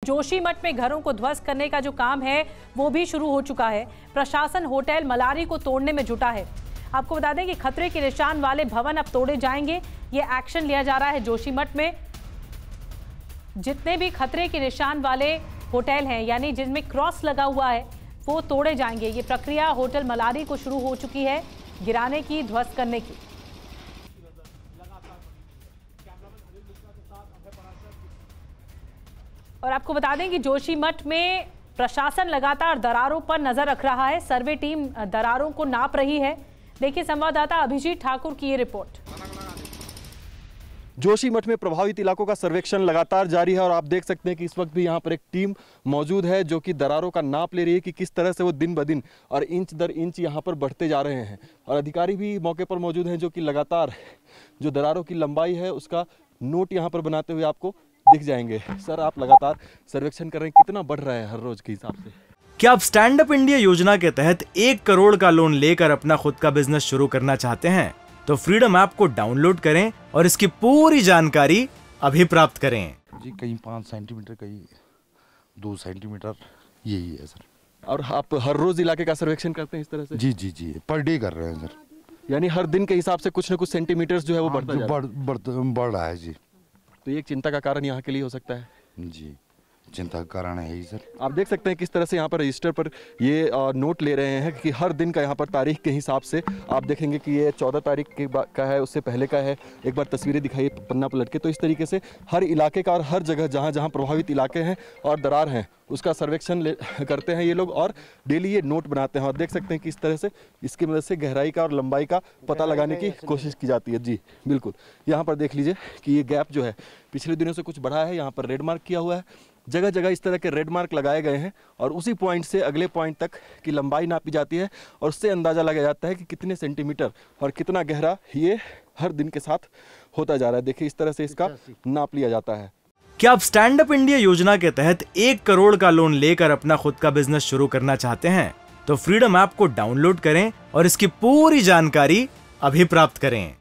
जोशीमठ में घरों को ध्वस्त करने का जो काम है वो भी शुरू हो चुका है। प्रशासन होटल मलारी को तोड़ने में जुटा है। आपको बता दें कि खतरे के निशान वाले भवन अब तोड़े जाएंगे। ये एक्शन लिया जा रहा है जोशीमठ में। जितने भी खतरे के निशान वाले होटल हैं, यानी जिनमें क्रॉस लगा हुआ है, वो तोड़े जाएंगे। ये प्रक्रिया होटल मलारी को शुरू हो चुकी है गिराने की, ध्वस्त करने की। और आपको बता दें कि जोशीमठ में प्रशासन लगातार दरारों पर नजर रख रहा है। सर्वे टीम दरारों को नाप रही है। देखिए संवाददाता अभिजीत ठाकुर की ये रिपोर्ट। जोशीमठ में प्रभावित इलाकों का सर्वेक्षण लगातार जारी है और आप देख सकते हैं कि इस वक्त भी यहाँ पर एक टीम मौजूद है जो कि दरारों का नाप ले रही है कि किस तरह से वो दिन ब दिन और इंच दर इंच यहाँ पर बढ़ते जा रहे हैं। और अधिकारी भी मौके पर मौजूद हैं जो कि लगातार जो दरारों की लंबाई है उसका नोट यहाँ पर बनाते हुए आपको दिख जाएंगे। सर, आप लगातार सर्वेक्षण कर रहे हैं, कितना बढ़ रहा है हर रोज के हिसाब से? क्या आप स्टैंड अप इंडिया योजना के तहत 1 करोड़ का लोन लेकर अपना खुद का बिजनेस शुरू करना चाहते हैं? तो फ्रीडम ऐप को डाउनलोड करें और इसकी पूरी जानकारी अभी प्राप्त करें। जी, कहीं 5 सेंटीमीटर, कहीं 2 सेंटीमीटर, यही है सर। और आप हर रोज इलाके का सर्वेक्षण करते हैं इस तरह से? जी जी जी, पर डे कर रहे हैं सर। यानी हर दिन के हिसाब से कुछ न कुछ सेंटीमीटर जो है वो बढ़ रहा है जी। तो ये एक चिंता का कारण यहाँ के लिए हो सकता है? जी, चिंता का कारण है ही सर। आप देख सकते हैं किस तरह से यहाँ पर रजिस्टर पर ये नोट ले रहे हैं कि हर दिन का यहाँ पर तारीख के हिसाब से आप देखेंगे कि ये 14 तारीख का है, उससे पहले का है। एक बार तस्वीरें दिखाइए पन्ना पलट के। तो इस तरीके से हर इलाके का और हर जगह जहाँ जहाँ प्रभावित इलाके हैं और दरार हैं उसका सर्वेक्षण करते हैं ये लोग और डेली ये नोट बनाते हैं। और देख सकते हैं कि इस तरह से इसकी मदद से गहराई का और लंबाई का पता लगाने की कोशिश की जाती है। जी बिल्कुल, यहाँ पर देख लीजिए कि ये गैप जो है पिछले दिनों से कुछ बढ़ा है। यहाँ पर रेड मार्क किया हुआ है, जगह जगह इस तरह के रेड मार्क लगाए गए हैं और उसी पॉइंट से अगले पॉइंट तक की लंबाई नापी जाती है और उससे अंदाज़ा लगाया जाता है कि कितने सेंटीमीटर और कितना गहरा ये हर दिन के साथ होता जा रहा है। देखिए इस तरह से इसका नाप लिया जाता है। क्या आप स्टैंड अप इंडिया योजना के तहत 1 करोड़ का लोन लेकर अपना खुद का बिजनेस शुरू करना चाहते हैं? तो फ्रीडम ऐप को डाउनलोड करें और इसकी पूरी जानकारी अभी प्राप्त करें।